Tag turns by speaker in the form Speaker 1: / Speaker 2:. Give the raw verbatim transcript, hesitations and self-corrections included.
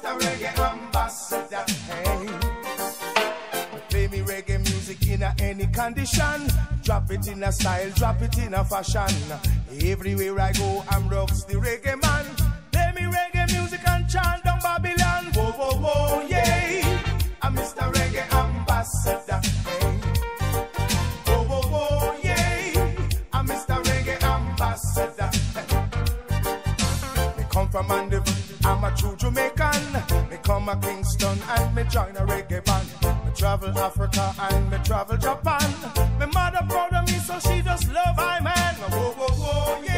Speaker 1: Mister Reggae Ambassador. Hey, play me reggae music in a any condition. Drop it in a style, drop it in a fashion. Everywhere I go, I'm Rocks the reggae man. Play me reggae music and chant down Babylon. Whoa, whoa, whoa, yeah. I'm Mister Reggae Ambassador. Hey. Whoa, whoa, whoa, yeah. I'm Mister Reggae Ambassador. Hey. Me come from Mandeville, I'm a true Jamaican. Me come a Kingston and me join a reggae band. Me travel Africa and me travel Japan. Me mother proud of me, so she just love I man. Whoa, whoa, whoa, yeah.